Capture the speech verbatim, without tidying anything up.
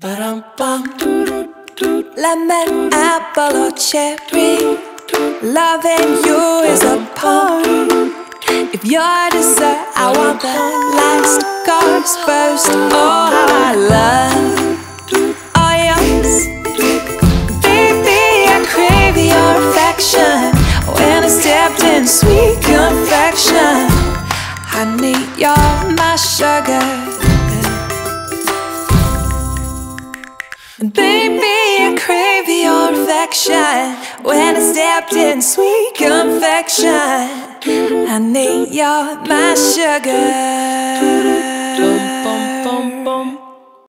Lemon, apple or cherry, loving you is a party. If you're dessert, I want the last course first. Oh, how I love all yours. Baby, I crave your affection. When I stepped in sweet confection, honey, you're my sugar. Baby, I crave your affection. When I stepped in sweet confection, honey, you're my sugar. Boom, boom, boom, boom.